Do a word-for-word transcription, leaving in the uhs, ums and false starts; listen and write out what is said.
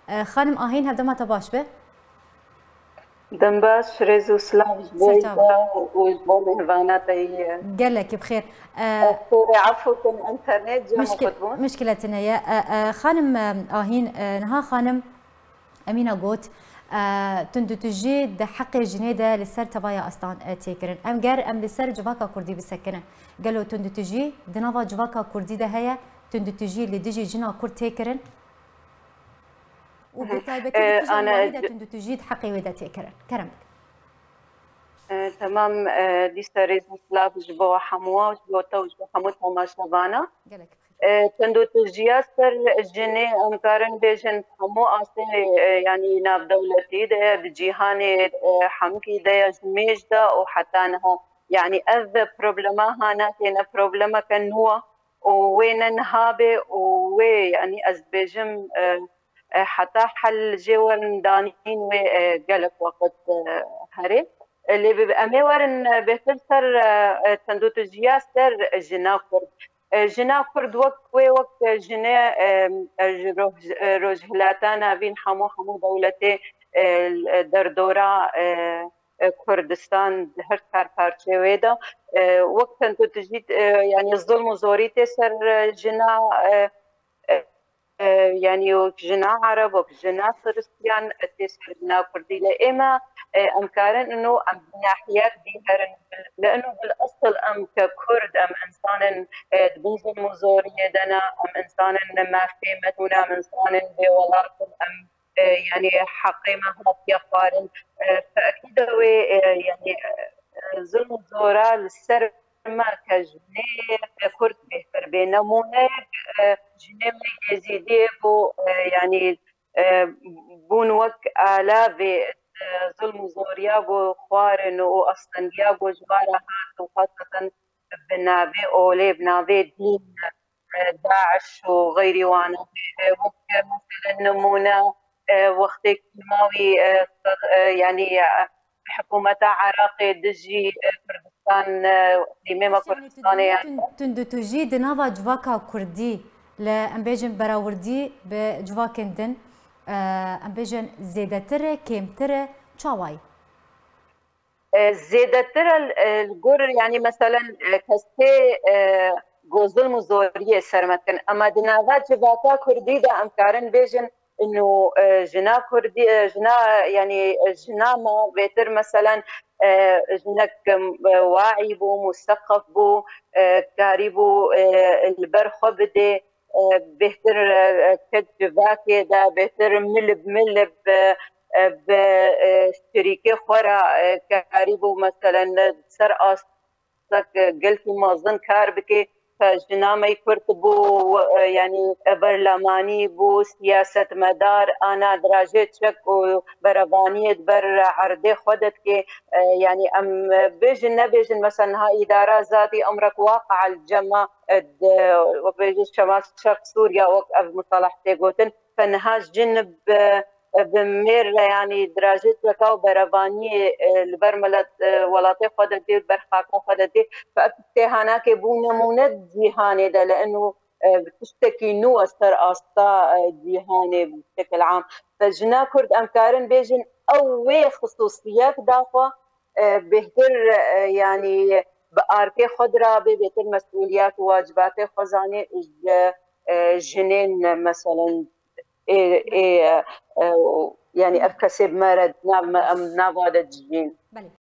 خانم آهین هفته ما تباش به دنباش رزو سلاف جبويدا وجبو مهربانات هي قال لك بخير. أخوري عفوكم انترنت جا مشكلة مخطبون مشكلتنا هي خانم آهين نها خانم أمينة قوت تندو تجي ده حق جنيدة لسر تبايا أستان تيكرن أم جار أم لسر جواكا كردي بسكنن قالوا تندو تجي دنافا جواكا كردي ده هي تندو تجي لدجي جنا كرد تيكرن وبالتالي أنا تندو تجي حقي ودا تيكرن كرمك. آه، تمام. آه، دي سريز سلاف جبوا حموا جبوا تو جبوا حموا وما شبانا آه، تندو تجياسر الجني أمكارن بيجن حموا أصلا آه، يعني ناف دولتي ده بجيهاني آه، حمكي ده جميج ده وحتى أنها يعني أذ بروبلما هانا كنا بروبلما كنوا وين نهابي ووي يعني أزبيجم آه، حتى حل جوان دانين وقلق وقت هري اللي بأمي ورن بفلتر تندوت جياستر جنا كرد جنا كرد وقت وي وقت جنا روجهلاتانا بين حمو حمو دولتي دردورا كردستان هر كار بارچه ويدا وقت تندوت جيت يعني الظلم زوريتي سر جنا يعني جنا عرب وجنا فلسطين تسحبنا كردي لإما أمكارن إنه أم ناحيات ديهرن لأنه بالأصل أم ككرد أم إنسان تبوز المزورية دنا أم إنسان ما في متونا أم إنسان بولاد أم يعني حقي ما هو يقارن فأكيد هو يعني ظلم الزورا للسر ما كجنيه كرد بهتر بنمونه جنيه يزيدي بو يعني بون وك آلاف ظلم زوريا بو خوارن وأصلا بو جوارا هات وخاصة بنابي أولي بنابي دين داعش وغيري وانا وك مثلا نمونة وقت كيماوي يعني حكومة عراقي دجي كردستان لميما كردستان يعني تندو تجي دنافا جواكا كردي لأم بيجن براوردي بجواكندن أم بيجن زيادتر كيمتر تشاواي زيادتر الجور يعني مثلا كستي جوزل مزورية سرمتكن أما دنافا جواكا كردي دا أمكارن بيجن انه جنا كردي جنا يعني جنا ما بيتر مثلا جنك واعي بو مثقف بو كاري بو البرخو بدي بهتر كتجواكي دا بهتر ملب ملب بشريكي خورا كاري بو مثلا سر أصلك قلتي مازن كار بكي فجنامي كرت بو يعني برلماني بو سياسة مدار أنا دراجة شك وبربانية بر عرضي خدت كي يعني أم بيجن نبيجن مثلا ها إدارة ذاتي أمرك واقع الجمع وبيجن شمال شرق سوريا وقف مصالحتي قوتن فنهاج جنب بمير يعني دراجت لكاو برباني البرملت ولاتي خدتي برخاكو خدتي فأكتي هناك بو نمونة جيهاني ده لأنه بتشتكي نو أستر أستا جيهاني بشكل عام فجنا كرد أمكارن بيجن أوي خصوصيات دافع بهتر يعني بأركي خضرة بهتر مسؤوليات وواجبات خزانة جنين مثلا إيه إيه يعني أكسب مرض نعم نعم هذا الجين